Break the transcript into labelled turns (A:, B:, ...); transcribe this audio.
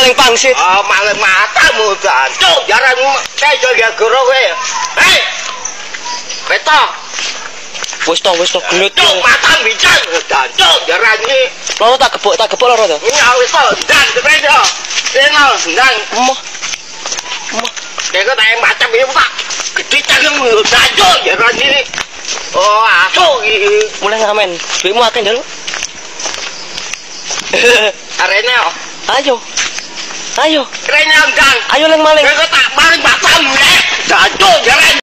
A: maling pangsit.
B: Oh, maling matamu jancuk, jaran kae yo goro kowe. Hei. Beto.
A: Wis to gelut.
B: Mata bincang jancuk, jaran iki.
A: Loro tak gebuk loro to.
B: Ini wis to, ndang tenan. Teno, ndang.
A: Emoh.
B: Kaya tak macam iki Pak. Gede cangkem jancuk jaran iki. Oh, asu iki.
A: Mulai ngamen. Duitmu akeh njaluk.
B: Arene yo.
A: Ayo.
B: Rene ndang.
A: Ayo leng maling.
B: Kaya tak maling batam, jancuk jaran.